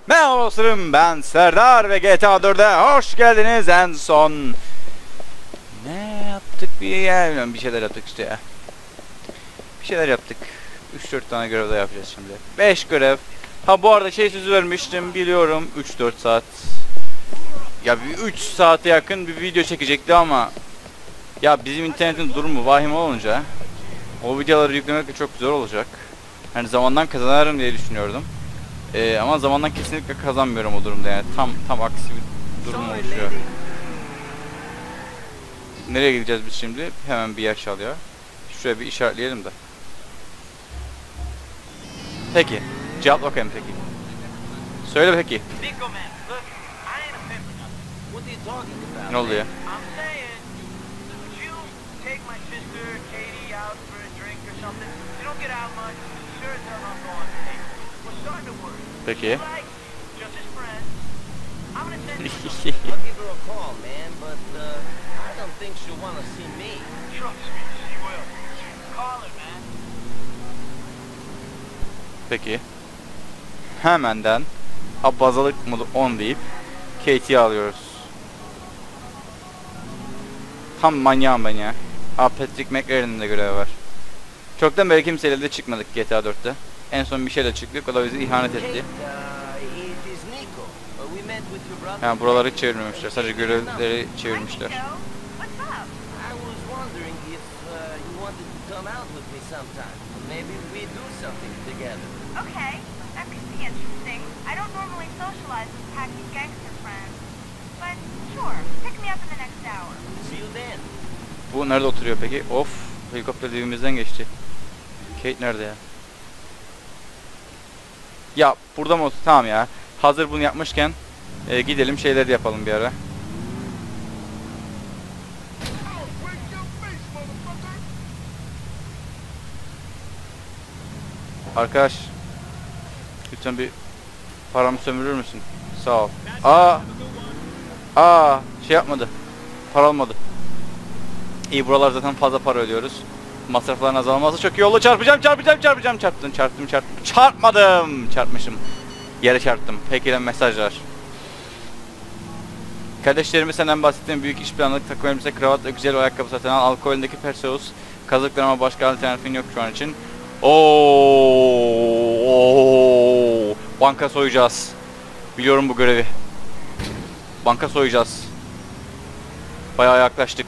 Merhaba dostlarım, ben Serdar ve GTA 4'e hoş geldiniz. En son ne yaptık, bir şeyler yaptık işte ya. Bir şeyler yaptık. 3-4 tane görev de yapacağız şimdi. 5 görev. Ha bu arada sözü vermiştim, biliyorum, 3-4 saat. Ya bir 3 saate yakın bir video çekecekti ama ya bizim internetin durumu vahim olunca o videoları yüklemek de çok zor olacak. Hani zamandan kazanırım diye düşünüyordum. Ama zamandan kesinlikle kazanmıyorum o durumda, yani tam aksi bir durum oluşuyor. Nereye gideceğiz biz şimdi? Hemen bir yer çalıyor. Şuraya bir işaretleyelim de. Peki. Cevap bakayım peki. Söyle peki. Ne oldu ya? Peki. Peki. Hemenden bazalık modu 10 deyip Kate'i alıyoruz. Tam manyağım ben ya. Patrick McLaren'in de görevi var. Çoktan beri kimseyle de çıkmadık GTA 4'te. En son bir şeyle çıktık, o da bizi ihanet etti. Yani buraları çevirmemişler, sadece görevleri çevirmişler. Bu nerede oturuyor peki? Of, helikopter dibimizden geçti. Kate nerede ya? Ya burada mı? Tamam ya. Hazır bunu yapmışken gidelim şeyleri yapalım bir ara. Arkadaş, lütfen bir paramı sömürür müsün? Sağ ol. Şey yapmadı. Para almadı. İyi, buralar zaten fazla para ödüyoruz. Masrafların azalması çok iyi oldu. Çarptım. Çarpmadım. Çarpmışım. Yere çarptım. Peki mesajlar. Kardeşlerimi senden bahsettiğim büyük iş planladık. Takım elbise, kravat ve güzel ayakkabı satın al. Alkolündeki Perseus. Kazıklar ama başka alternatifin yok şu an için. Banka soyacağız. Biliyorum bu görevi. Banka soyacağız. Bayağı yaklaştık.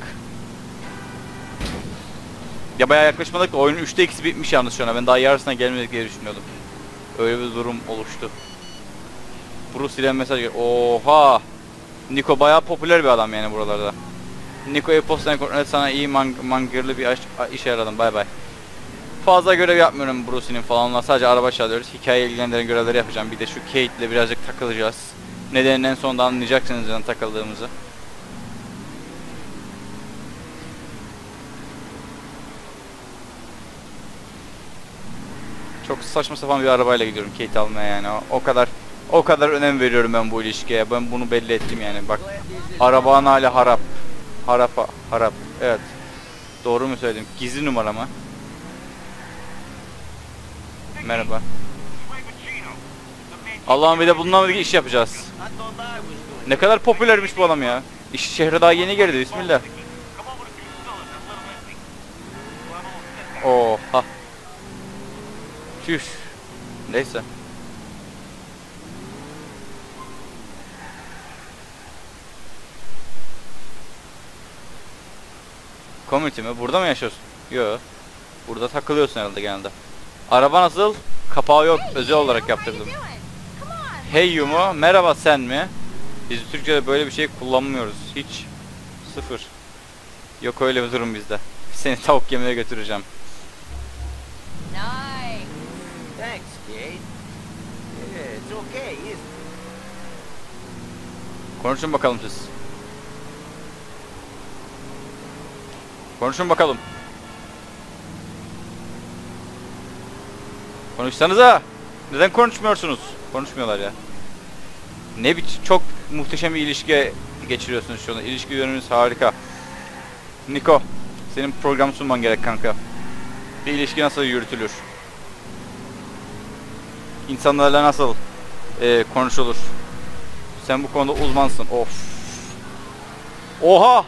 Ya bayağı yaklaşmadık da oyunun 3'te 2'si bitmiş yalnız şu an. Ben daha yarısına gelmedik diye düşünüyordum. Öyle bir durum oluştu. Bruce ile mesaj geliyor. Oha! Niko bayağı popüler bir adam yani buralarda. Niko e-postadan kontrol et, sana iyi mangırlı bir iş yaradım. Bay bay. Fazla görev yapmıyorum Bruce'nin falanla. Sadece araba çalıyoruz. Hikaye ilgilendiren görevleri yapacağım. Bir de şu Kate ile birazcık takılacağız. Nedenini en sonunda anlayacaksınız yani takıldığımızı. Çok saçma sapan bir arabayla gidiyorum Kate almaya yani. O kadar önem veriyorum ben bu ilişkiye. Ben bunu belli ettim yani. Bak, arabanın hali harap. Harap. Evet. Doğru mu söyledim? Gizli numara mı? Merhaba. Allah'ım, bir de bununla bir iş yapacağız. Ne kadar popülermiş bu adam ya. Şehre daha yeni girdi. Bismillah. Oha. Çüş. Neyse. Community mi? Burada mı yaşıyorsun? Yok. Burada takılıyorsun herhalde genelde. Araba nasıl? Kapağı yok. Özel olarak yaptırdım. Hey you mu? Merhaba sen mi? Biz Türkçe'de böyle bir şey kullanmıyoruz. Hiç. Sıfır. Yok öyle bir durum bizde. Seni tavuk yemeye götüreceğim. Konuşun bakalım siz. Konuşun bakalım. Konuşsanıza. Neden konuşmuyorsunuz? Konuşmuyorlar ya. Ne biçim çok muhteşem bir ilişki geçiriyorsunuz şu anda. İlişki yönünüz harika. Niko, senin program sunman gerek kanka. Bir ilişki nasıl yürütülür? İnsanlarla nasıl konuşulur. Sen bu konuda uzmansın. Of. Oha!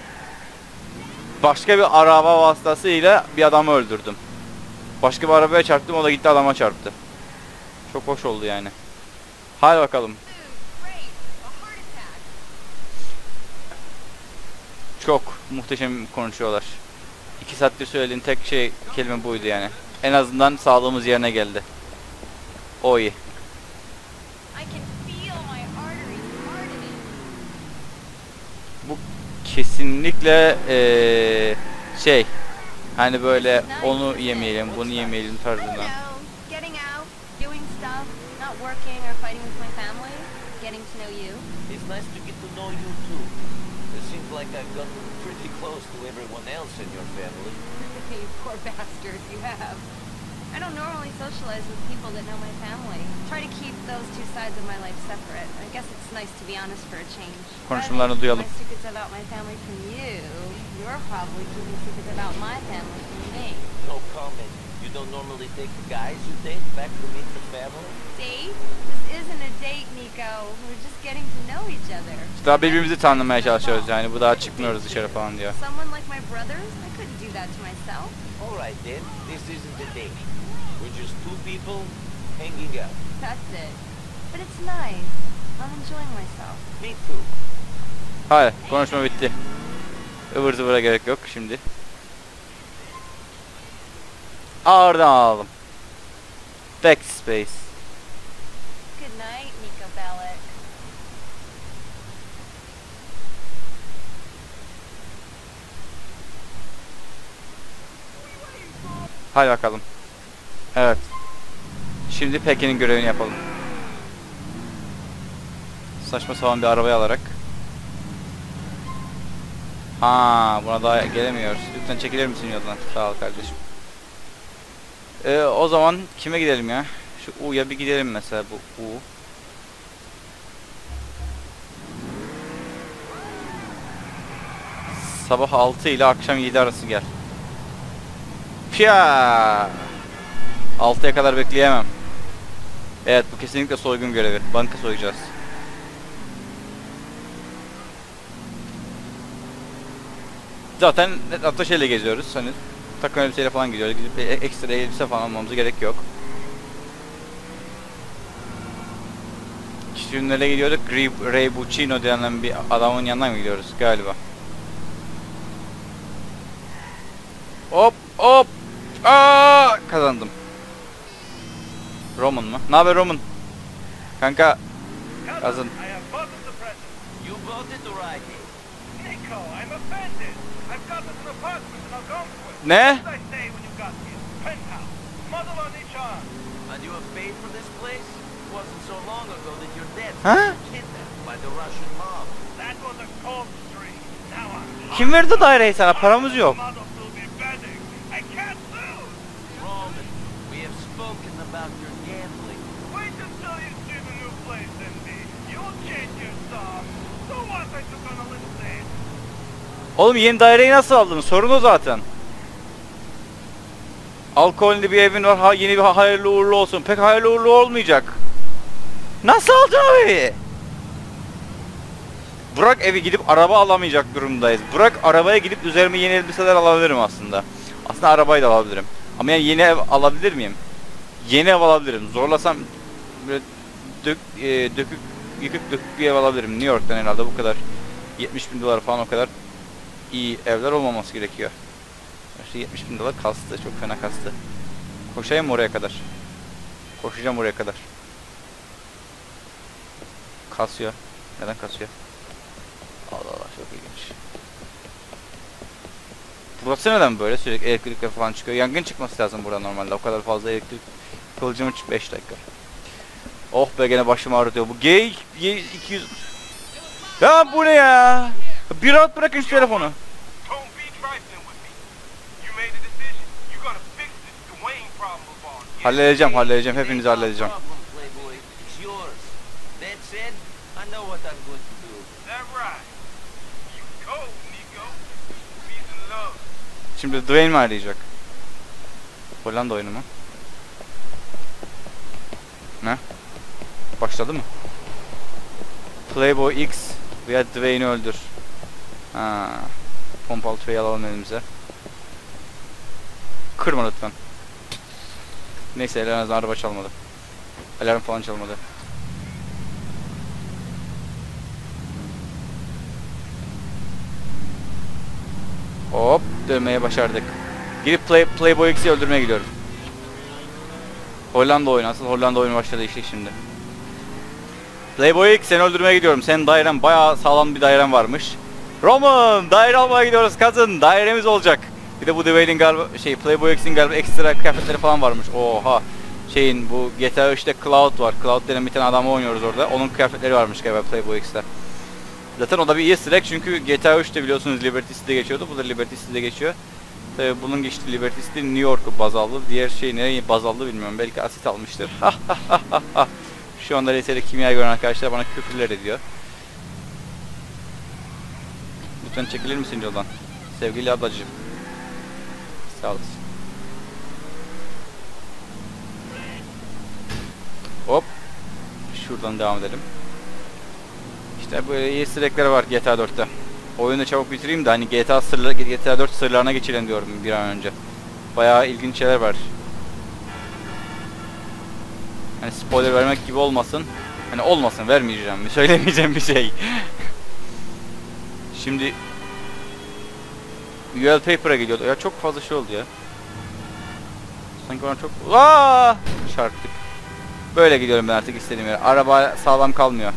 Başka bir araba vasıtasıyla bir adamı öldürdüm. Başka bir arabaya çarptım, o da gitti adama çarptı. Çok hoş oldu yani. Hadi bakalım. Çok muhteşem konuşuyorlar. 2 saattir söylediğin tek kelime buydu yani. En azından sağlığımız yerine geldi. O iyi. Bu kesinlikle hani böyle onu yemeyelim, bunu yemeyelim tarzında. Like I've gotten pretty close to everyone else in your family. You poor bastard, you have. I don't normally socialize with people that know my family. Try to keep those two sides of my life separate. I guess it's nice to be honest for a change. Konuşmalarını duyalım. My secrets about my family from you. You're probably keeping secrets about my family from me. No comment. You don't normally take the guys you date back to meet the family? Date? This isn't a date, Nico. We're just getting to know each other. Daha birbirimizi tanımaya çalışıyoruz yani. Bu daha çıkmıyoruz dışarı falan diyor. Someone like my brothers? I couldn't do that to myself. Alright then, this isn't a date. We're just two people hanging out. That's it. But it's nice. I'm enjoying myself. Me too. Hayır, konuşma bitti. Ivır zıvıra gerek yok şimdi. Ağırdan alalım. Backspace. Good night, Nico Bellic. Hadi bakalım. Evet. Şimdi Pekin'in görevini yapalım. Saçma sapan bir arabayı alarak. Buna daha gelemiyoruz. Lütfen çekilir misin yoldan? Sağ ol kardeşim. O zaman kime gidelim ya? Şu U'ya bir gidelim mesela, bu U. Sabah 6 ile akşam 7 arası gel. Pya! 6'ya kadar bekleyemem. Evet, bu kesinlikle soygun görevi. Banka soyacağız. Zaten şeyle geziyoruz. Hani takım elbiseyle falan gidiyoruz. Gidip ekstra elbise falan almamıza gerek yok. Ürünlere gidiyorduk. Ray Buccino denen bir adamın yanına mı gidiyoruz galiba? Hop hop. Kazandım. Roman mı? Naber Roman? Kanka kazan. Ne? Ha? Kim verdi daireyi sana? Paramız yok. Oğlum yeni daireyi nasıl aldın? Sorun o zaten. Alkollü bir evin var. Yeni bir hayırlı uğurlu olsun. Pek hayırlı uğurlu olmayacak. Nasıl alacaksın o evi? Bırak evi, gidip araba alamayacak durumdayız. Bırak arabaya gidip üzerime yeni elbiseler alabilirim aslında. Aslında arabayı da alabilirim. Ama yani yeni ev alabilir miyim? Yeni ev alabilirim. Zorlasam böyle yıkık dökük bir ev alabilirim. New York'tan herhalde bu kadar. 70.000 dolar falan, o kadar iyi evler olmaması gerekiyor. İşte 70.000 dolar kastı. Çok fena kastı. Koşayım mı oraya kadar? Koşacağım oraya kadar. Kasıyor. Neden kasıyor? Allah Allah, çok ilginç. Burası neden böyle? Sürekli elektrikler falan çıkıyor. Yangın çıkması lazım burada normalde. O kadar fazla elektrik kılıcımı 5 dakika. Oh be, gene başım ağrıtıyor. Bu G200... Ya bu ne ya? Bir rahat bırakın şu telefonu. Halledeceğim. Hepinizi halledeceğim. Şimdi Dwayne mi arayacak? Hollanda oyunu mu? Ne? Başladı mı? Playboy X veya Dwayne'i öldür. Ha. Pompalı tüfeği alalım elimize. Kırma lütfen. Neyse en azından araba çalmadı. Alarm falan çalmadı. Hop dönmeyi başardık. Girip Playboy X'i öldürmeye gidiyorum. Hollanda oyunu. Asıl Hollanda oyunu başladı işte şimdi. Playboy X seni öldürmeye gidiyorum. Senin dairen bayağı sağlam bir dairen varmış. Roman daire almaya gidiyoruz kazın. Dairemiz olacak. Bir de bu Dwayne'in galiba Playboy X'in galiba ekstra kıyafetleri falan varmış. Oha. Şeyin bu GTA 3'te Cloud var. Cloud denen bir tane adamı oynuyoruz orada. Onun kıyafetleri varmış galiba Playboy X'te. Zaten o da bir easter egg çünkü GTA 3'te biliyorsunuz Liberty City'de geçiyordu. Bu da Liberty City'de geçiyor. Tabii bunun geçtiği Liberty City New York'u baz aldı. Diğer şey nereye baz aldı bilmiyorum. Belki asit almıştır. Şu anda lisede kimya gören arkadaşlar bana küfürler ediyor. Lütfen çekilir misin yoldan? Sevgili ablacığım. Sağ olasın. Hop. Şuradan devam edelim. İşte böyle easter egg'ler var GTA 4'te. Oyunu çabuk bitireyim de hani GTA 4 sırlarına geçelim diyorum bir an önce. Bayağı ilginç şeyler var. Hani spoiler vermek gibi olmasın. Hani olmasın, vermeyeceğim, söylemeyeceğim bir şey. Şimdi UL Paper'a geliyordu. Ya çok fazla şey oldu ya. Sanki bana çok çarptık. Böyle gidiyorum ben artık istediğim yere. Araba sağlam kalmıyor.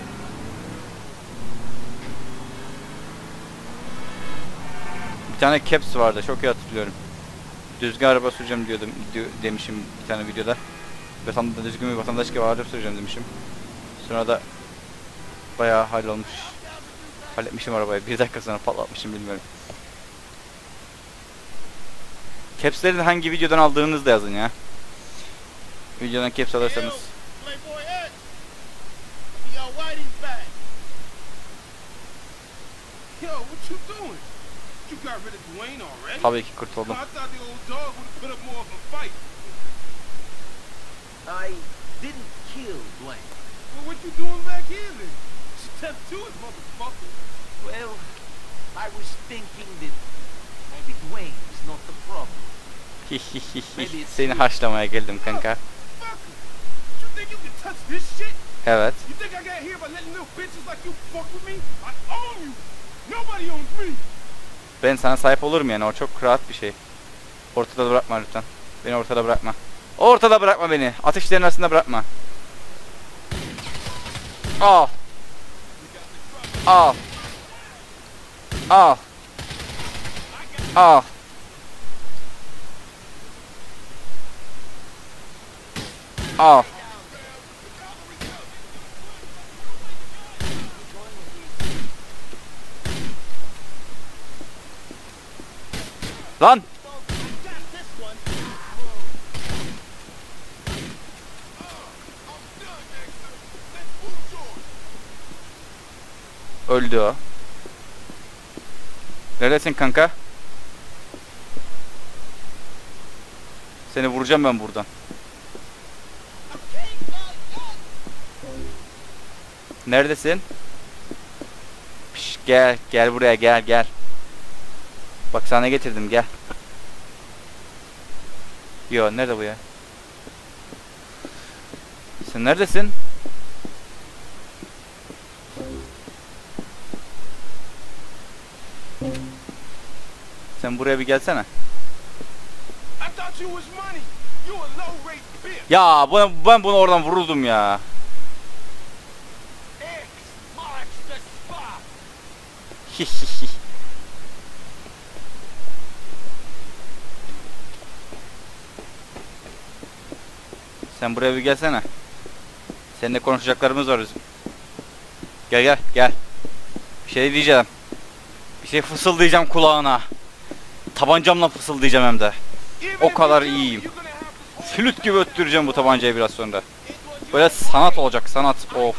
Bir tane caps vardı. Çok iyi hatırlıyorum. Düzgün araba süreceğim diyordum demişim bir tane videoda. Düzgün bir vatandaş gibi araba süreceğim demişim. Sonra da bayağı hallolmuş. Halletmişim arabayı. 1 dakika sonra patlatmışım bilmiyorum. Caps'leri de hangi videodan aldığınızı da yazın ya. Videodan caps alırsanız. Tabii ki kurtuldum. I didn't kill Dwayne. Well, what you doing back here then? Step to it, motherfucker. Well, I was thinking that maybe Dwayne is not the problem. Seni haşlamaya geldim kanka. You think you can touch this shit? Evet. You think I got here by letting little bitches like you fuck with me? I own you. Nobody owns me. Ben sana sahip olurum yani, o çok rahat bir şey. Ortada bırakma lütfen. Beni ortada bırakma. Ortada bırakma beni. Ateşlerin arasında bırakma. Al. Al. Al. Al. Al. Lan. Öldü o. Neredesin kanka? Seni vuracağım ben buradan. Neredesin? Piş, gel, gel buraya, gel. Bak sana getirdim, gel. Yo, nerede bu ya? Sen neredesin? Sen buraya bir gelsene. Ya ben bunu oradan vuruldum ya. Sen buraya bir gelsene. Seninle konuşacaklarımız var bizim. Gel. Bir şey diyeceğim. Bir şey fısıldayacağım kulağına. Tabancamla fısıldayacağım hem de. O kadar iyiyim. Flüt gibi öttüreceğim bu tabancayı biraz sonra. Böyle sanat olacak, sanat. Of.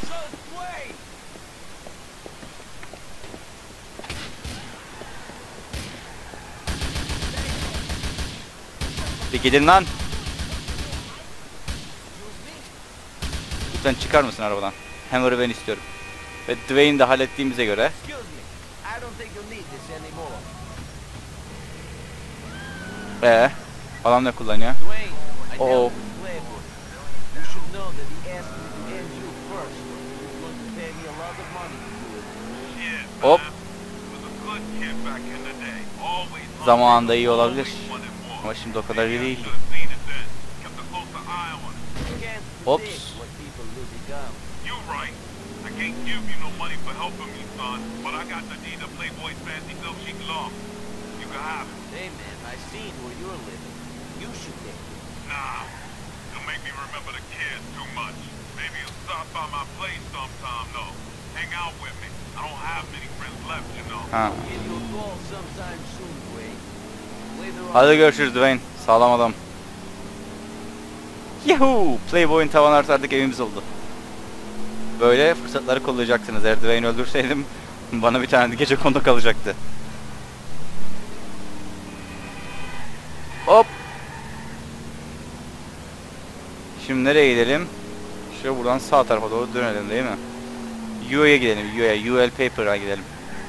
Bir gidin lan. Lütfen çıkar mısın arabadan? Hammer'ı ben istiyorum. Ve Dwayne'i de hallettiğimize göre. Excuse me. I don't think you'll need this anymore. Adam ne kullanıyor? Dwayne, I Oh. dealt with Playboy. You should know that he asked me to end you first. He's going to pay me a lot of money to do it. Shit, Hop. man. Was a good kid back in the day. Always Zamanında iyi olabilir. always wanted more. Ama şimdi o kadar iyi değil. Should have seen it then. Kept a closer eye on it. You can't Oops. predict what people will become. You right. I can't give you no money for helping me, son, but I got the deed of Playboy's fancy milkshake loft. You can have it. Hey man, I seen where you're living. You should take it. Nah. You'll make me remember the kids too much. Maybe you'll stop by my place sometime, though. Hang out with me. I don't have many friends left, you know. Ha. Give you a call sometime soon, Dwayne. Later on. Hadi görüşürüz Dwayne. Sağlam adam. Yahoo! Playboy'un tavan artı artık evimiz oldu. Böyle fırsatları kollayacaksınız. Eğer Dwayne'i öldürseydim bana bir tane de gece kondu kalacaktı. Hop! Şimdi nereye gidelim? Şöyle buradan sağ tarafa doğru dönelim değil mi? UA'ya gidelim. UA, UL Paper'a gidelim.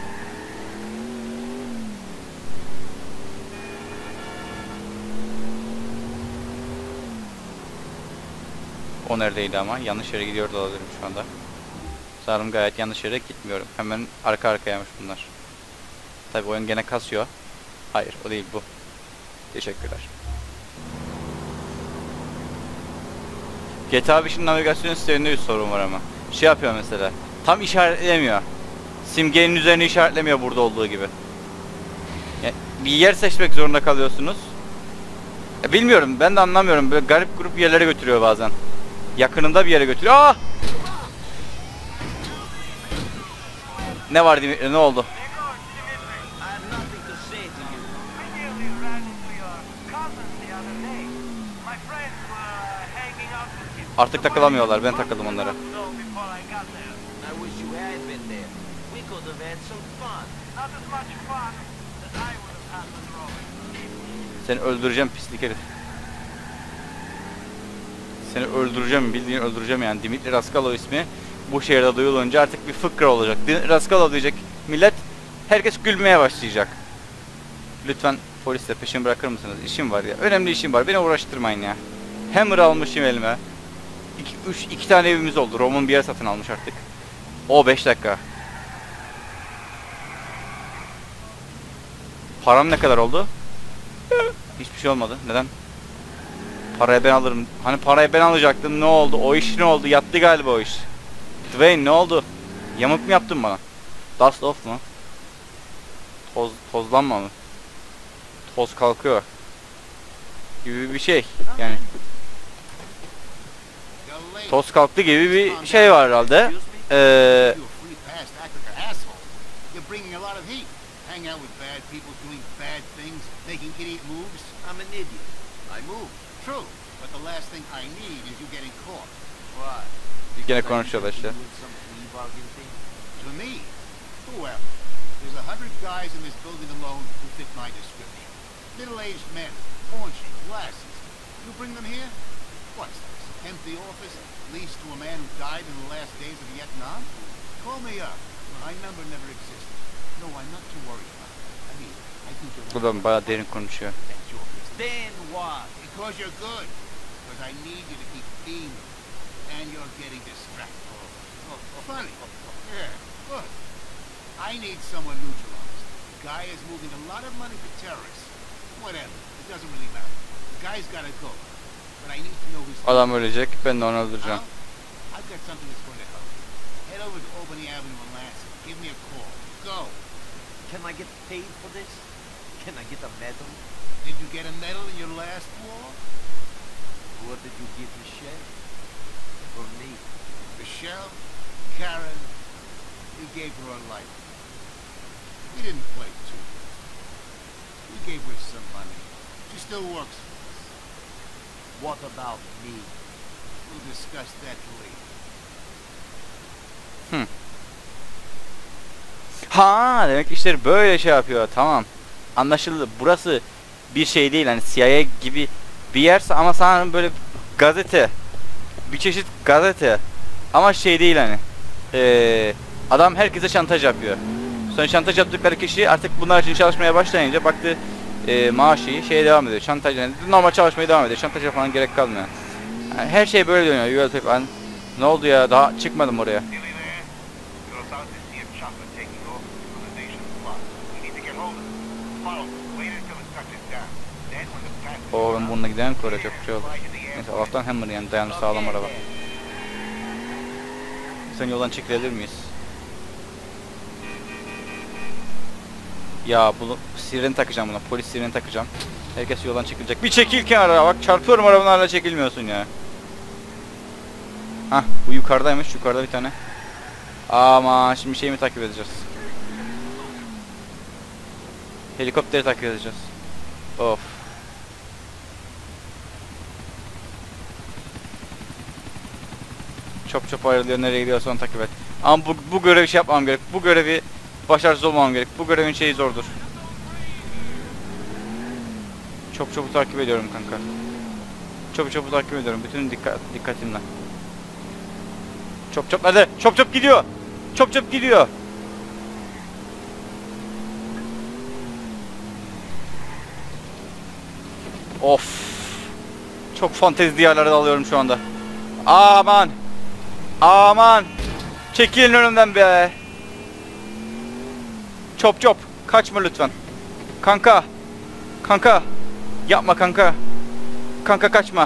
O neredeydi ama? Yanlış yere gidiyor da olabilirim şu anda. Sanırım gayet yanlış yere gitmiyorum. Hemen arka arkayaymış bunlar. Tabii oyun gene kasıyor. Hayır, o değil bu. Teşekkürler. GTA 5'in navigasyon sisteminde bir sorun var ama. Şey yapıyor mesela. Tam işaretlemiyor. Simgenin üzerine işaretlemiyor burada olduğu gibi. Yani bir yer seçmek zorunda kalıyorsunuz. Bilmiyorum, ben de anlamıyorum. Böyle garip grup yerlere götürüyor bazen. Yakınında bir yere götürüyor. Aa! Ne var Dimitri? Ne oldu? I have nothing to say to you. I nearly ran into your cousins the other day. My friends were hanging out with him. Artık takılamıyorlar. Ben takıldım onlara. So before I got there. I wish you had been there. We could have had some fun. Not as much fun as I would have had with Robin. Seni öldüreceğim pislik herif. Seni öldüreceğim, bildiğin öldüreceğim yani. Dimitri Raskalo ismi bu şehirde duyulunca artık bir fıkra olacak. Dimitri Raskalo diyecek millet, herkes gülmeye başlayacak. Lütfen polisle peşimi bırakır mısınız? İşim var ya. Önemli işim var. Beni uğraştırmayın ya. Hammer almışım elime. İki tane evimiz oldu. Roman bir yer satın almış artık. O 5 dakika. Param ne kadar oldu? Hiçbir şey olmadı. Neden? Parayı ben alırım. Hani parayı ben alacaktım. Ne oldu? O iş ne oldu? Yattı galiba o iş. Dwayne ne oldu? Yamuk mu yaptın bana? Dust off mu? Tozlanma mı? Toz kalkıyor. Gibi bir şey. Yani toz kalktı gibi bir şey var herhalde. You free pass to act like an asshole. You're bringing a lot of heat. Hang out with bad people doing bad things, making idiot moves. I'm an idiot. I move. True, but the last thing I need is you getting caught. Why? Gene Because I konuşuyorlar işte. doing some flea bargain thing? To me, whoever. There's 100 guys in this building alone who fit my description. Middle-aged men, paunch, glasses. You bring them here? What's this? Empty office, leased to a man who died in the last days of Vietnam? Call me up. My number never existed. No, I'm not too worried about it. I mean, I think you're Bu da bayağı derin konuşuyor. That's your business. Then what? Because you're good. Because I need you to keep being. And you're getting distracted. Funny. Yeah, good. I need someone neutralized. The guy is moving a lot of money for terrorists. Whatever. It doesn't really matter. The guy's gotta go. But I need to know his Adam ölecek, ben de onu öldüreceğim. Well, I've got something that's going to help. Head over to Albany Avenue in Lansing. Give me a call. Go. Can I get paid for this? Can I get a medal? Did you get a medal in your last war? What did you give Michelle? For me? Michelle? Karen? We gave her a life. We didn't play too good. We gave her some money. She still works for us. What about me? We'll discuss that later. Ha, demek işleri böyle şey yapıyor. Tamam. Anlaşıldı. Burası bir şey değil. Hani CIA gibi bir yerse ama sanırım böyle gazete. Bir çeşit gazete. Ama şey değil hani. Adam herkese şantaj yapıyor. Sonra şantaj yaptıkları kişi artık bunlar için çalışmaya başlayınca baktı maaşı şeye devam ediyor. Şantaj, yani normal çalışmaya devam ediyor. Şantaja falan gerek kalmıyor. Yani her şey böyle dönüyor. You will pay. Ne oldu ya? Daha çıkmadım oraya. O ben bununla gidelim ki oraya çok şey oldu. Neyse Allah'tan Hammer yani dayanır sağlam araba. Sen yoldan çekilebilir miyiz? Ya bunu sireni takacağım buna. Polis sireni takacağım. Herkes yoldan çekilecek. Bir çekil kenara bak çarpıyorum arabanın, hala çekilmiyorsun ya. Hah bu yukarıdaymış. Yukarıda bir tane. Ama şimdi şeyi mi takip edeceğiz? Helikopteri takip edeceğiz. Of. Çop ayrılıyor, nereye gidiyorsa onu takip et. Ama bu görevi şey yapmam gerek. Bu görevi başarısız olmam gerek. Bu görevin şeyi zordur. Çop'u takip ediyorum kanka. Çop'u takip ediyorum. Bütün dikkatimle. Çop nerede? Çop gidiyor. Çop gidiyor. Of. Çok fantezi diyarlara dalıyorum şu anda. Aman. Aman. Çekilin önümden be. Çop. Kaçma lütfen. Kanka. Yapma kanka. Kanka kaçma.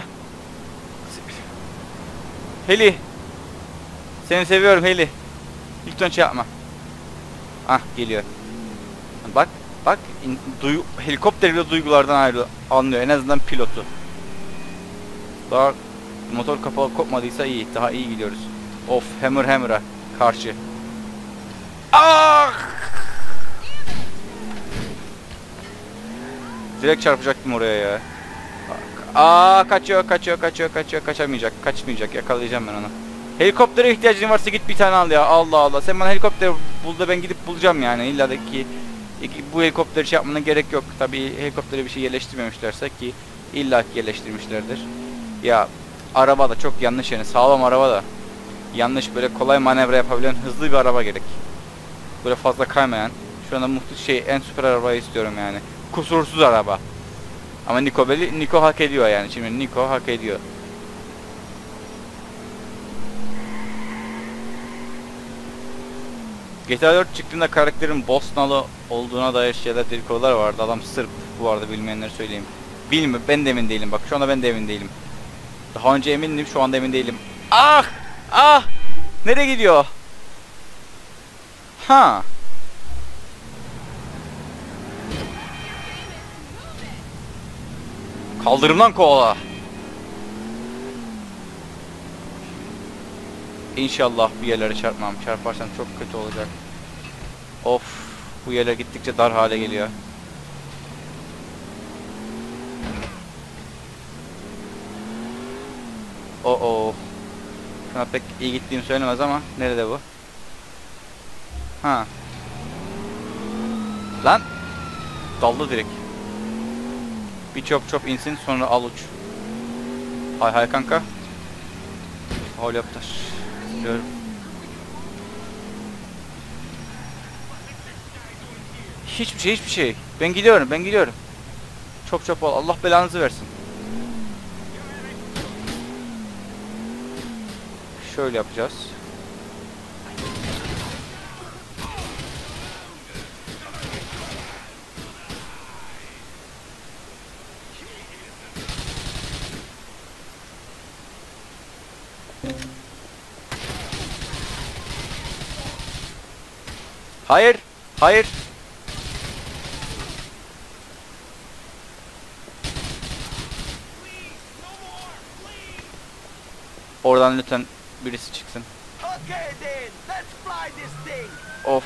Heli. Seni seviyorum Heli. Lütfen şey yapma. Ah geliyor. Bak. Helikopter bile duygulardan anlıyor. En azından pilotu. Daha motor kapalı kopmadıysa iyi. Daha iyi gidiyoruz. Of Hammer'a karşı. Ah! Direkt çarpacaktım oraya ya. Kaçmayacak. Yakalayacağım ben onu. Helikoptere ihtiyacın varsa git bir tane al ya. Allah Allah. Sen bana helikopter bul da ben gidip bulacağım yani. İlla ki bu helikopteri şey yapmana gerek yok. Tabii helikoptere bir şey yerleştirmemişlerse ki illa ki yerleştirmişlerdir. Ya araba da çok yanlış yani. Sağlam araba da yanlış, böyle kolay manevra yapabilen hızlı bir araba gerek. Böyle fazla kaymayan. Şu anda en süper arabayı istiyorum yani. Kusursuz araba. Ama Niko hak ediyor yani. Şimdi Niko hak ediyor. GTA 4 çıktığında karakterin Bosnalı olduğuna dair şeyler, dedikodular vardı. Adam Sırp bu arada, bilmeyenleri söyleyeyim. Ben de emin değilim bak. Şu anda ben de emin değilim. Daha önce emindim, şu anda emin değilim. Ah! Nereye gidiyor? Ha. Kaldırımdan kovala. İnşallah bir yerlere çarpmam. Çarparsam çok kötü olacak. Of. Bu yerler gittikçe dar hale geliyor. Şuna pek iyi gittiğim söylemez ama nerede bu? Ha. Lan. Daldı direkt. Bir çop insin, sonra al uç. Hay kanka. Hol yaptır. Biliyorum. Hiçbir şey. Ben gidiyorum. Çop ol. Allah belanızı versin. Şöyle yapacağız. Hayır. Oradan lütfen birisi çıksın. Of.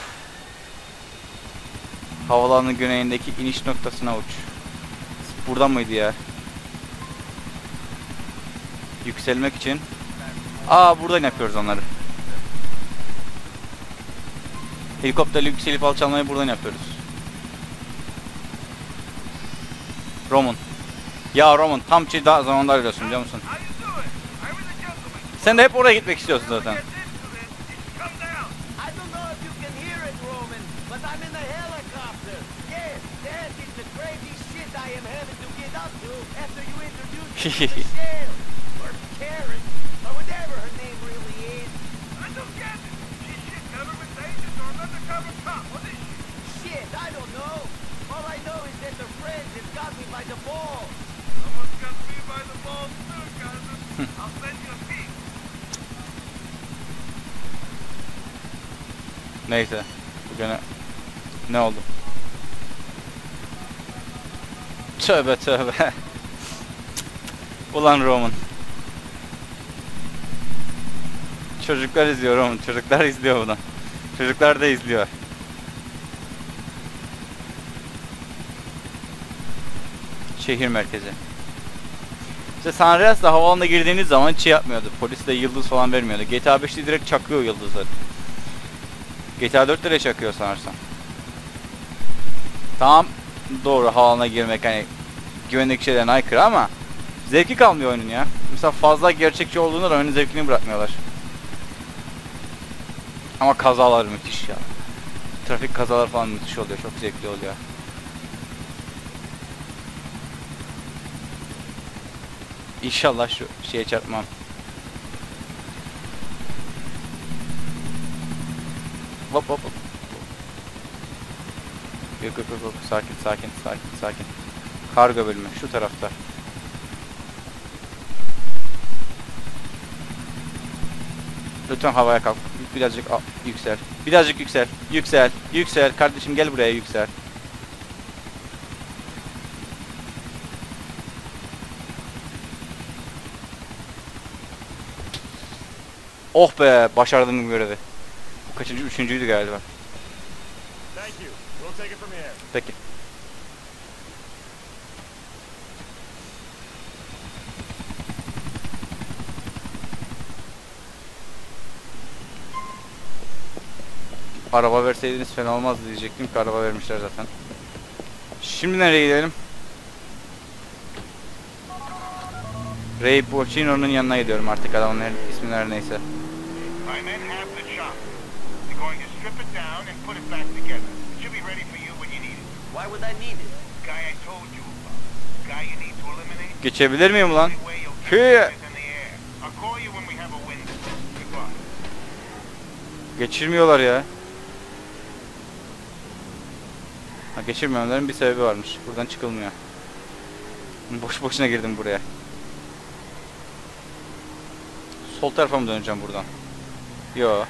Havalanın güneyindeki iniş noktasına uç. Buradan mıydı ya? Yükselmek için. Buradan yapıyoruz onları. Helikopterle yükselip alçalmayı buradan yapıyoruz. Roman. Ya Roman tam zamanda arıyorsun biliyor musun? Sen de hep oraya gitmek istiyorsun zaten. Roman, but I'm in the helicopter. Yeah, that is the crazy shit I am having to get up to after you introduce me to Michelle. Or Karen, or whatever her name really is. I don't get it. She's shit government agent or an undercover cop. What is she? Shit, I don't know. All I know is that the friends have got me by the balls. Someone's got me by the balls too, cousin. I'll send you a peek. Neyse. Bugün ne oldu? Tövbe tövbe. Ulan Roman. Çocuklar izliyor Roman. Çocuklar izliyor bunu. Çocuklar da izliyor. Şehir merkezi. İşte San Andreas'ta havaalanına girdiğiniz zaman hiç şey yapmıyordu. Polis de yıldız falan vermiyordu. GTA 5'te direkt çakıyor yıldızları. GTA 4'te de çakıyor sanırsam. Tamam, doğru, havaalanına girmek hani güvenlik şeylerine aykırı ama zevki kalmıyor oyunun ya. Mesela fazla gerçekçi olduğunda da oyunun zevkini bırakmıyorlar. Ama kazalar müthiş ya. Trafik kazalar falan müthiş oluyor. Çok zevkli oluyor. İnşallah şu şeye çarpmam. Hop hop hop. Yok yok yok, sakin sakin sakin sakin. Kargo bölümü şu tarafta. Lütfen havaya kalk. Birazcık yüksel. Birazcık yüksel. Yüksel. Yüksel. Kardeşim gel buraya, yüksel. Oh be, başardım görevi. Bu kaçıncı? Üçüncüydü galiba. Thank you. We'll take it from here. Peki. Araba verseydiniz fena olmazdı diyecektim ki araba vermişler zaten. Şimdi nereye gidelim? Ray Boccino'nun yanına gidiyorum artık, adamın ismi her neyse. My men have the chop. They're going to strip it down and put it back together. It should be ready for you when you need it. Why would I need it? The guy I told you about. The guy you need to eliminate. Geçebilir miyim lan? The only way you'll get it is in the air. I'll call you when we have a window. Goodbye. Geçirmiyorlar ya. Ha, geçirmeyenlerin bir sebebi varmış. Buradan çıkılmıyor. Boş boşuna girdim buraya. Sol tarafa mı döneceğim buradan? Yo.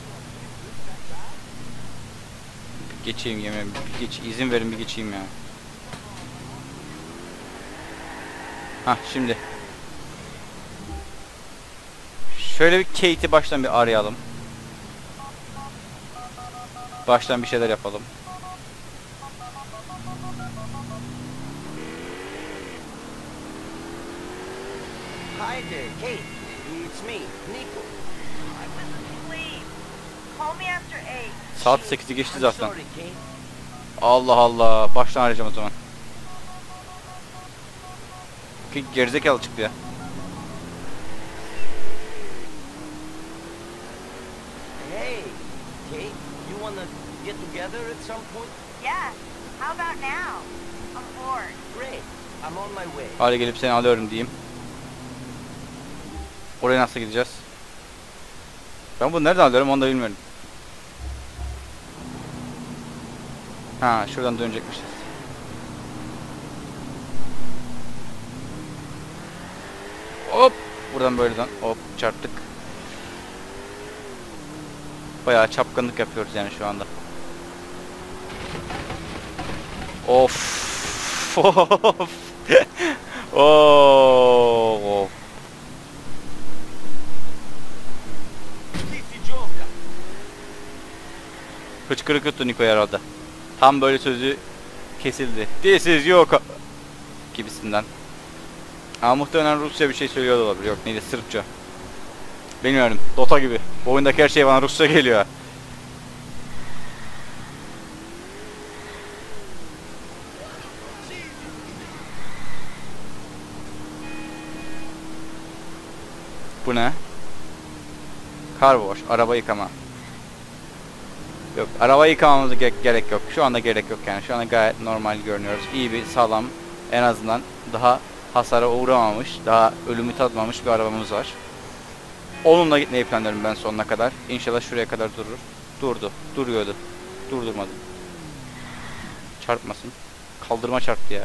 Bir geçeyim yemeğe. İzin verin bir geçeyim ya. Hah, şimdi. Şöyle bir Kate'i baştan bir arayalım. Baştan bir şeyler yapalım. Hi there, Kate. It's me, Nico. I was asleep. Call me after 8. Saat 8'i geçti I'm zaten. sorry, Kate. Allah Allah. Baştan arayacağım o zaman. Ki gerizekalı çıktı ya. Hey, Kate, you wanna get together at some point? Yeah. How about now? I'm bored. Great. I'm on my way. Hadi gelip seni alıyorum diyeyim. Oraya nasıl gideceğiz? Ben bunu nereden alıyorum onu da bilmiyorum. Ha, şuradan dönecekmişiz. Hop! Buradan böyle dön. Hop, çarptık. Bayağı çapkınlık yapıyoruz yani şu anda. Of! Of! Oh! Sisi gioca. Hıçkırık yuttu Niko herhalde. Tam böyle sözü kesildi. This is yok gibisinden. Ama muhtemelen Rusça bir şey söylüyor da olabilir. Yok, neydi, Sırpça. Bilmiyorum. Dota gibi. Bu oyundaki her şey bana Rusça geliyor. Bu ne? Car wash, araba yıkama. Yok, arabayı yıkamamıza gerek yok. Şu anda gerek yok yani. Şu anda gayet normal görünüyoruz. İyi bir sağlam, en azından daha hasara uğramamış, daha ölümü tatmamış bir arabamız var. Onunla gitmeyi planlıyorum ben sonuna kadar. İnşallah şuraya kadar durur. Durdu. Duruyordu. Durdurmadı. Çarpmasın. Kaldırma çarptı ya.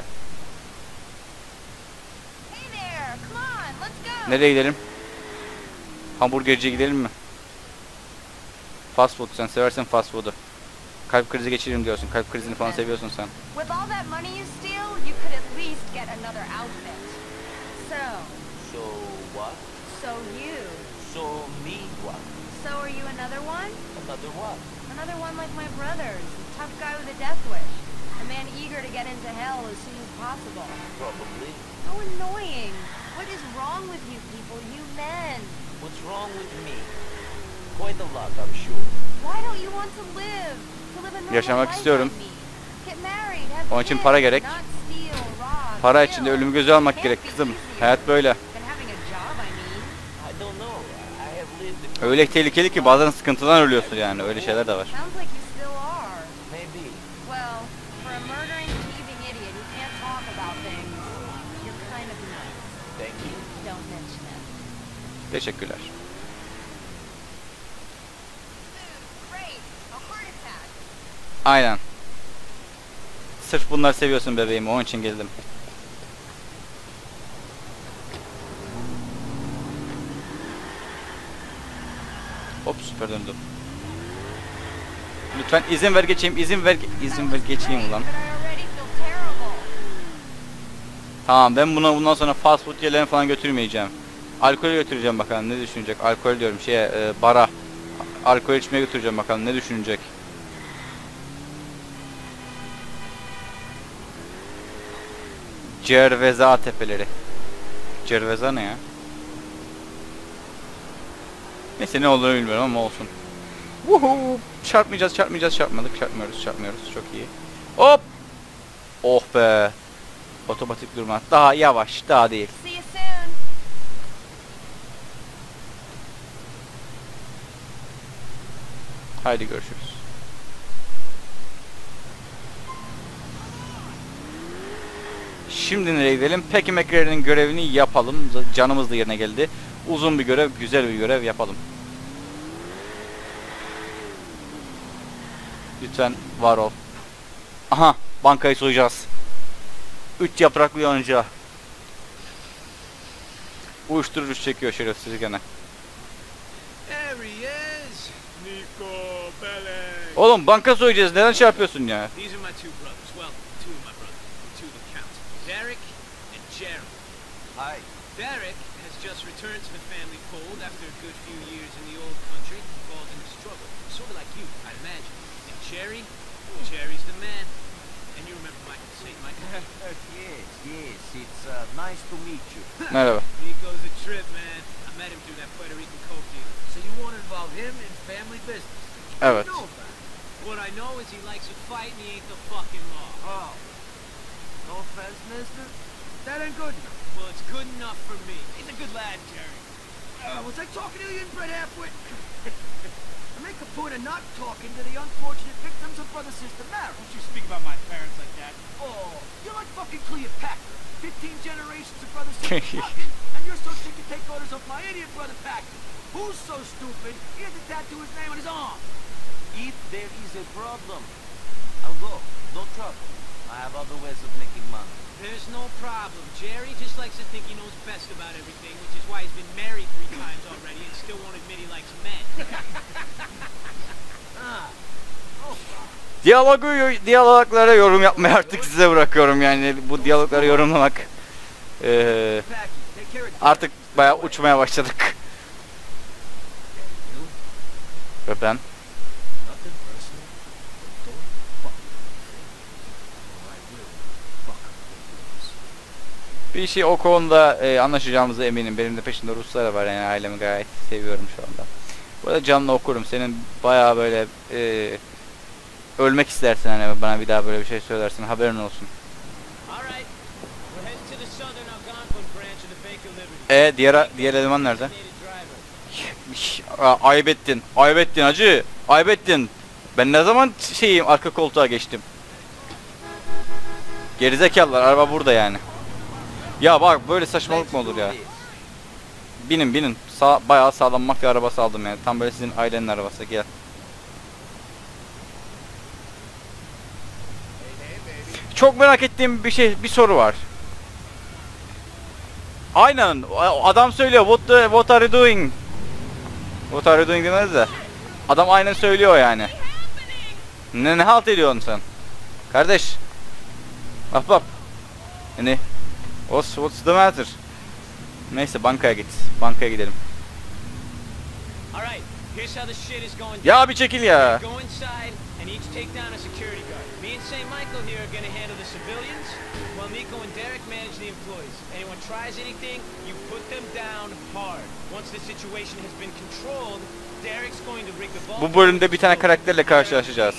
Hey there, come on, let's go. Nereye gidelim? Hamburgerciye gidelim mi? Fast food, sen seversen fast food'u. Kalp krizi geçiririm diyorsun. Kalp krizini falan seviyorsun sen. With all that money you steal, you could at least get another outfit. So what? So you. So me what? So are you another one? Another what? Another one like my brothers. A tough guy with a death wish. A man eager to get into hell as soon as possible. Probably. How annoying. What is wrong with you people, you men? What's wrong with me? Quite a lot, I'm sure. Why don't you want to live? To live a normal Yaşamak life, istiyorum. I mean. Get married, have Onun için kids, para gerek. not steal, rob, Para kill. içinde ölümü göze almak Can't gerek be kızım. easier Hayat böyle. than having a job, I mean. I don't know. I have lived a Öyle tehlikeli ki bazen sıkıntıdan ölüyorsun yani. Öyle şeyler de var. Sounds like you still are. maybe. Well, for a murdering, thieving idiot who can't talk about things, you're kind of nice. Thank you. Don't mention it. Teşekkürler. Great, a heart attack. Aynen. Sırf bunları seviyorsun bebeğim. Onun için geldim. Hop, süper döndüm. Lütfen izin ver geçeyim. İzin ver geçeyim ulan. But I already feel terrible. Tamam, ben bundan sonra fast food yerlerine falan götürmeyeceğim. Alkol götüreceğim, bakalım ne düşünecek. Alkol diyorum bara. Alkol içmeye götüreceğim, bakalım ne düşünecek. Cerveza tepeleri. Cerveza ne ya? Neyse, ne olduğunu bilmiyorum ama olsun. Woohoo! Çarpmayacağız. Çarpmıyoruz. Çok iyi. Hop! Oh be! Otomatik durma. Daha yavaş, daha değil. See you soon. Haydi görüşürüz. Şimdi nereye gidelim? Peki McRae'nin görevini yapalım. Canımız da yerine geldi. Uzun bir görev, güzel bir görev yapalım. Lütfen var ol. Aha, bankayı soyacağız. 3 yapraklı yonca. Uyuşturucu çekiyor şerefsiz gene. There he is. Nico Bellic. Oğlum, banka soyacağız. Neden şey yapıyorsun ya? These are my two brothers. Well, two of my brothers. Two of the counts. Derek and Jerry. Hi. Derek has just returned to the family fold after a good few years in the old country, involved in a struggle. Sort of like you, I'd imagine. And Jerry's the man. And you remember Michael, St. Michael? Yes, it's nice to meet you. Merhaba. Nico's a trip, man. I met him through that Puerto Rican coke deal. So you won't involve him in family business? Evet. You know about it. What I know is he likes to fight and he ain't the fucking law. Oh. No offense, mister. That ain't good enough. Well, it's good enough for me. He's a good lad, Jerry. Was I talking to you, inbred halfwit? I make a point of not talking to the unfortunate victims of brother-sister marriage. Don't you speak about my parents like that. Oh, you're like fucking Cleopatra. 15 generations of brother-sister fucking, and you're so sick to take orders off my idiot brother Paxton. Who's so stupid, he had to tattoo his name on his arm. If there is a problem, I'll go. No trouble. I have other ways of making money. There's no problem. Jerry just likes to think he knows best about everything, which is why he's been married 3 times already and still won't admit he likes men. Diyaloglara yorum yapmayı artık size bırakıyorum yani. Bu diyalogları yorumlamak artık bayağı uçmaya başladık. Ve ben Nothing personal, but don't fuck with me. Or I will fuck up yours. bir şey o konuda anlaşacağımıza eminim. Benim de peşinde Ruslara var yani, ailemi gayet seviyorum şu anda. Bu arada canlı okurum. Senin bayağı böyle ölmek istersen hani bana bir daha böyle bir şey söylersin, haberin olsun. Alright. We're heading to the southern Algonquin branch of the Baker Liberty. Diğer eleman nerede? Designated driver. Ayıp ettin hacı. Ayıp ettin. Ben ne zaman arka koltuğa geçtim? Gerizekalılar, araba burada yani. Ya bak böyle saçmalık mı olur ya? Binin. Bayağı sağlam mafya arabası aldım yani. Tam böyle sizin ailenin arabası. Gel. Çok merak ettiğim bir soru var. Aynen adam söylüyor. What are you doing? What are you doing demez de. Adam aynen söylüyor yani. Ne halt ediyorsun sen? Kardeş. Bak. Yani what's the matter? Neyse bankaya gidelim. Ya bir çekil ya. Bu bölümde bir tane karakterle karşılaşacağız.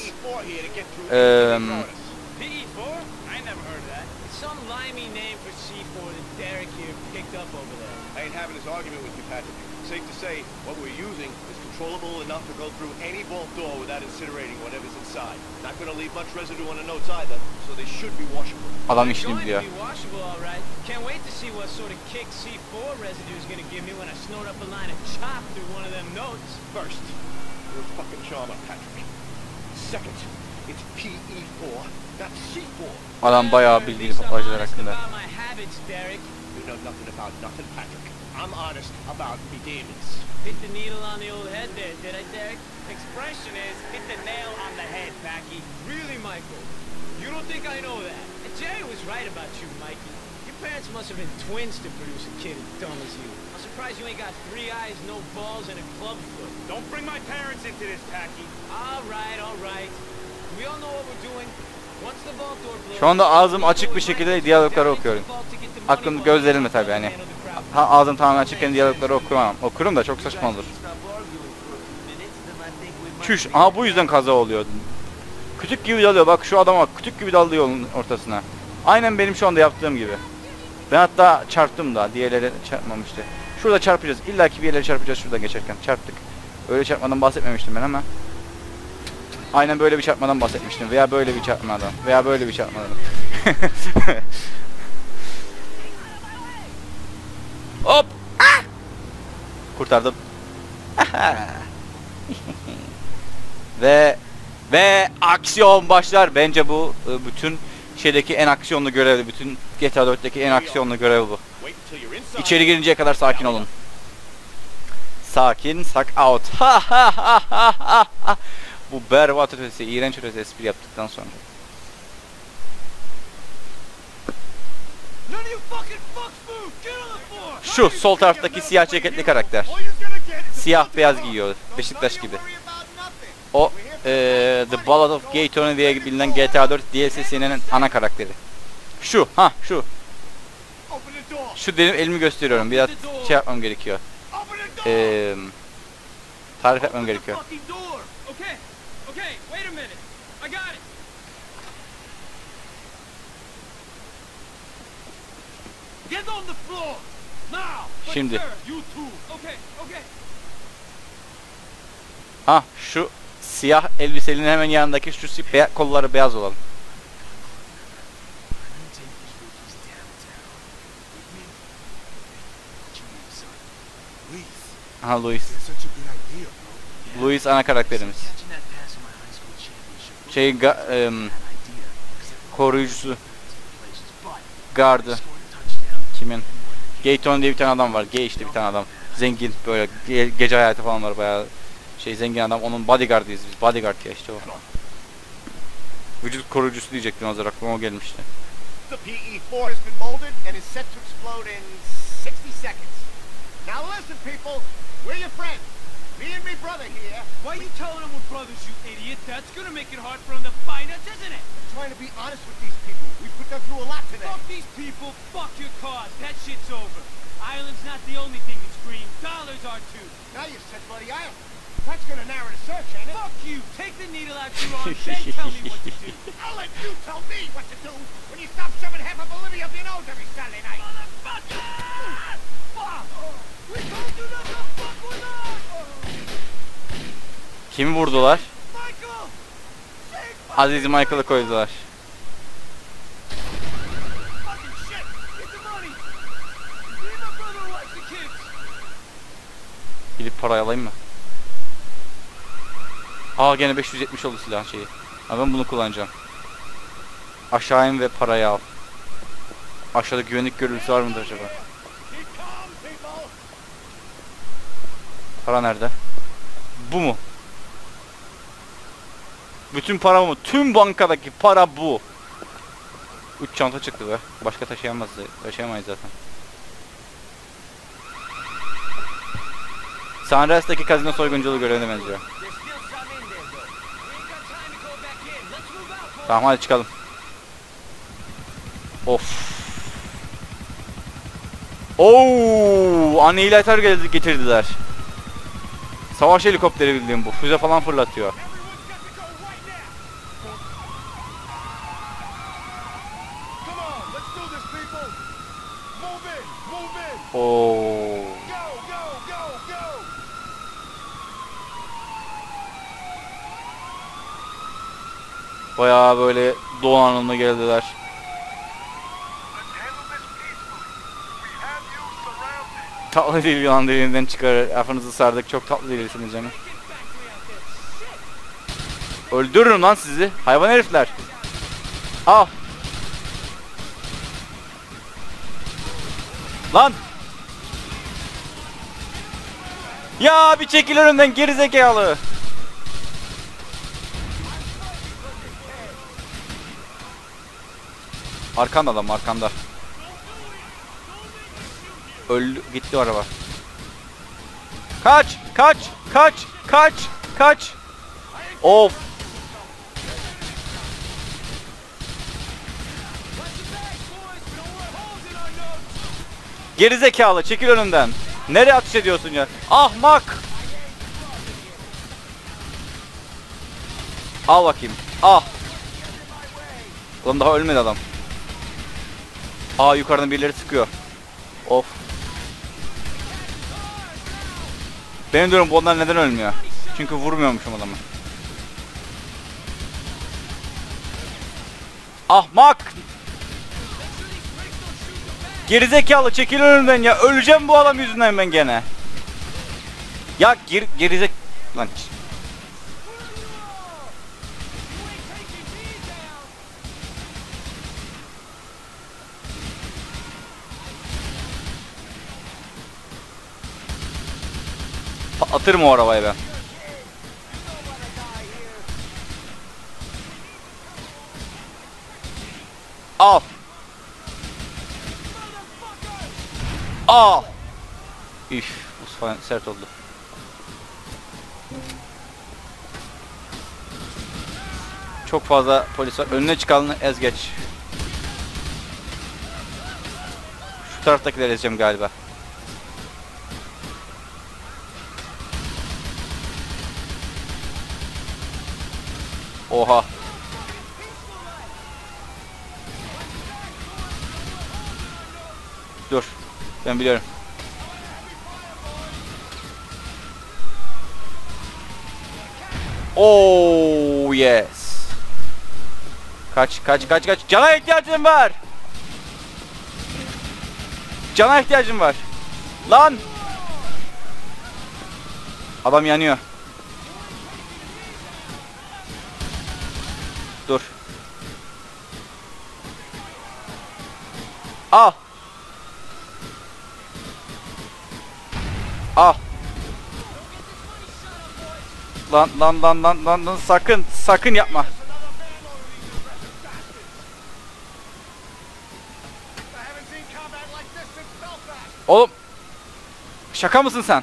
Safe to say, what we're using is controllable enough to go through any vault door without incinerating whatever's inside. Not going to leave much residue on the notes either, so they should be washable. Adam işini biliyor. Can't wait to see what sort of kick C4 residue is going to give me when I snort up a line of chop through one of them notes. First, you're a fucking charmer, Patrick. Second, it's PE4, not C4. Adam bayağı bilgili toplayıcılar hakkında. You know nothing about nothing, Patrick. I'm honest about me demons. Hit the needle on the old head there, did I, Derek? Expression is, hit the nail on the head, Packy. Really, Michael? You don't think I know that? And Jerry was right about you, Mikey. Your parents must have been twins to produce a kid as dumb as you. I'm surprised you ain't got 3 eyes, no balls, and a club foot. Don't bring my parents into this, Packy. All right. We all know what we're doing. Once the vault door blows... Şu anda ağzım açık bir şekilde diyalogları okuyorum. Aklım gözlerimle tabii yani. Ağzım tamamen açıkken diyalogları okumam. Okurum da çok saçma olur. Çüş. Aha bu yüzden kaza oluyor. Kütük gibi dalıyor. Bak şu adama kütük gibi dalıyor yolun ortasına. Aynen benim şu anda yaptığım gibi. Ben hatta çarptım da. Diğerleri çarpmamıştı. Şurada çarpacağız. İlla ki bir yerlere çarpacağız şuradan geçerken. Çarptık. Öyle çarpmadan bahsetmemiştim ben ama. Aynen böyle bir çarpmadan bahsetmiştim. Veya böyle bir çarpmadan. Veya böyle bir çarpmadan. Hop! Ah! Kurtardım. ve aksiyon başlar. Bence bu bütün şeydeki en aksiyonlu görevli. Bütün GTA 4'teki en aksiyonlu görev bu. İçeri girinceye kadar sakin olun. Sakin, out. Bu berbat ötesi, iğrenç ötesi espri yaptıktan sonra. Şu sol taraftaki siyah ceketli karakter. Siyah beyaz giyiyor. Beşiktaş gibi. O The Ballad of Gay Tony diye bilinen GTA 4 DLC'sinin ana karakteri. Şu. Şu benim elimi gösteriyorum. Biraz şey yapmam gerekiyor. Tarif etmem gerekiyor. Şimdi. Şu siyah elbiselinin hemen yanındaki şu kolları beyaz olan. Louis. Louis ana karakterimiz. Koruyucusu. Gardı. Kimin? Gayton diye bir tane adam var. Gay işte bir tane adam. Zengin böyle gece hayatı falan var bayağı zengin adam. Onun bodyguardıyız biz. Bodyguard ya işte o. Vücut koruyucusu diyecektim az önce aklıma o gelmişti. The PE4 has been molded and is set to explode in 60 seconds. Now listen people, we're your friends. Me and me brother here. Why are you telling them we're brothers, you idiot? That's gonna make it hard for them to find us, isn't it? I'm trying to be honest with these people. We put them through a lot today. Fuck these people, fuck your cause. That shit's over. Ireland's not the only thing that's green. Dollars are too. Now you said bloody Ireland. That's gonna narrow the search, ain't it? Fuck you. Take the needle out your arm, then tell me what to do. I'll let you tell me what to do when you stop shoving half of Bolivia up your nose every Saturday night. Motherfucker! Fuck! We told you not to fuck with us! Kimi vurdular? Michael! Aziz Michael'ı koydular. Gidip parayı alayım mı? Aa gene 570 oldu silah şeyi. Ama ben bunu kullanacağım. Aşağı in ve parayı al. Aşağıda güvenlik görevlisi var mıdır acaba? Para nerede? Bu mu? Bütün para mı? Tüm bankadaki para bu. 3 çanta çıktı be. Başka taşıyamayız zaten. Sunrise'daki kazino soygunculuğu görevine benziyor. Tamam hadi çıkalım. Of. Oo, annihilator getirdiler. Savaş helikopteri bildiğim bu. Füze falan fırlatıyor. Oo. Bayağı böyle donanımlı geldiler. Tatlı değil yılan dilinden çıkarır. Afınızı sardık. Çok tatlı değilsiniz canım. Öldürürüm lan sizi. Hayvan herifler. Al. Lan. Ya bir çekil önümden gerizekalı. Arkanda adam arkanda. Öldü gitti o araba. Kaç kaç kaç kaç kaç. Of. Gerizekalı çekil önümden. Nereye ateş ediyorsun ya? Ahmak. Al bakayım. Ah. Ulan daha ölmedi adam. Aa yukarıdan birileri sıkıyor. Of. Benim diyorum bu onlar neden ölmüyor? Çünkü vurmuyormuşum adamı. Ahmak. Gerizekalı çekil önümden ya. Öleceğim bu adam yüzünden ben gene. Ya gerizek... Lan. Patlatırım o arabayı ben. Al. Al. Üf, bu sert oldu. Çok fazla polis var. Önüne çıkanı ez geç. Şu taraftakileri ezeceğim galiba. Oha. Dur. Ben biliyorum. Oh yes. Kaç. Cana ihtiyacım var. Cana ihtiyacım var. Lan. Adam yanıyor. Dur. Al. Al. Lan sakın yapma. Oğlum. Şaka mısın sen?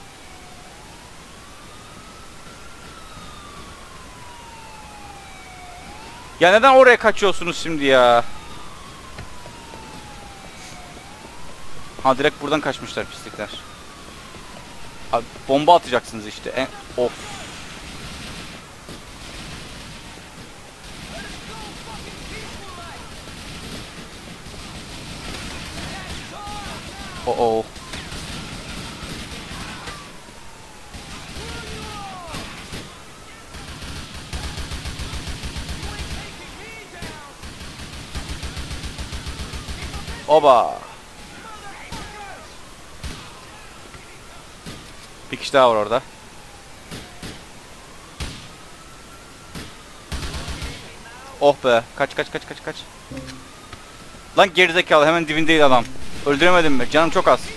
Ya neden oraya kaçıyorsunuz şimdi ya? Ha direkt buradan kaçmışlar pislikler. Abi bomba atacaksınız işte. Of. Oh. Oba. Bir kişi daha var orada. Oh be. Kaç. Lan gerizekalı, hemen dibindeydi adam. Öldüremedim mi? Canım çok az.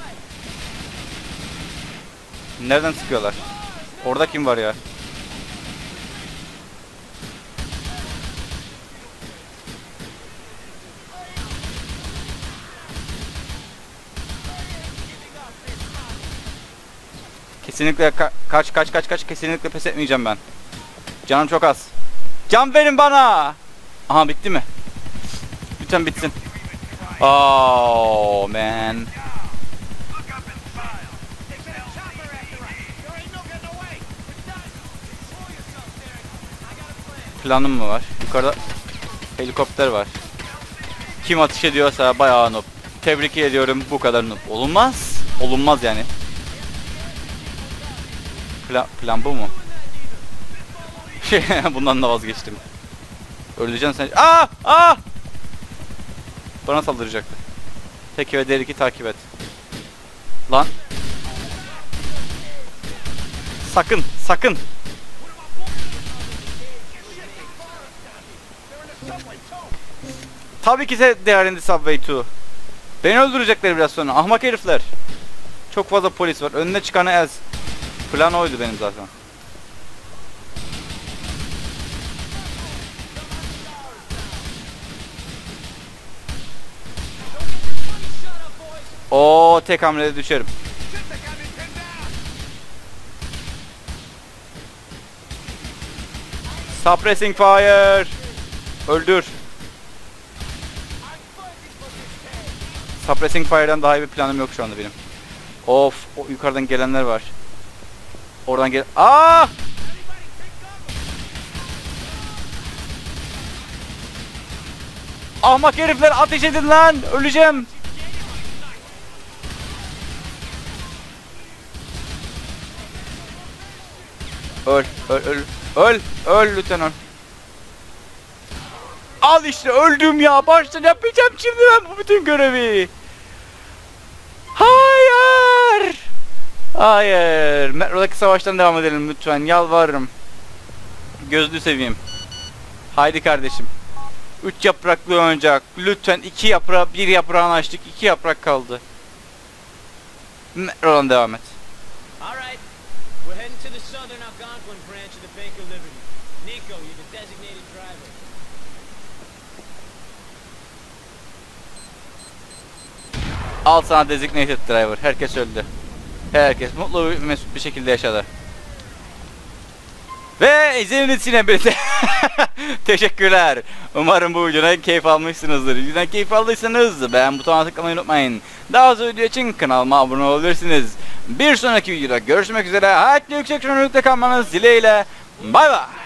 Nereden sıkıyorlar? Orada kim var ya? Kesinlikle kaç, kesinlikle pes etmeyeceğim ben. Canım çok az. Can verin bana. Aha, bitti mi? Lütfen bitsin. Oh man. Planım mı var? Yukarıda helikopter var. Kim ateş ediyorsa bayağı noob. Tebrik ediyorum, bu kadar noob. Olunmaz. Olunmaz yani. Plan bu mu? Bundan da vazgeçtim. Öleceksin sen. Aa! Bana saldıracaktı. Peki ve D2 takip et. Lan. Sakın. Tabii ki they are in the subway 2. Beni öldürecekler biraz sonra. Ahmak herifler. Çok fazla polis var. Önüne çıkanı ez. Plan oydu benim zaten. Oo, tek hamlede düşerim. Suppressing fire. Öldür. Suppressing fire'dan daha iyi bir planım yok şu anda benim. Of, o yukarıdan gelenler var. Oradan gel. Aa! Ahmak herifler, ateş edin lan. Öleceğim. Öl lütfen öl. Al işte, öldüm ya. Baştan yapacağım şimdi ben bu bütün görevi. Hayır. Metrodaki savaştan devam edelim lütfen. Yalvarırım. Gözlü seveyim. Haydi kardeşim. 3 yapraklı oyuncak. Lütfen 2 yaprağı, 1 yaprağını açtık. 2 yaprak kaldı. Metrodan devam et. Alright. We're heading to the southern Algonquin branch of the Bank of Liberty. Nico, you're the designated driver. Al sana designated driver. Herkes öldü. Herkes mutlu ve mesut bir şekilde yaşadı. Ve izlediğiniz için hepinize teşekkürler. Umarım bu videodan keyif almışsınızdır. Videodan keyif aldıysanız beğen butonuna tıklamayı unutmayın. Daha fazla video için kanalıma abone olabilirsiniz. Bir sonraki videoda görüşmek üzere. Hayatlı yüksek çözünürlükte kalmanız dileğiyle. Bay bay.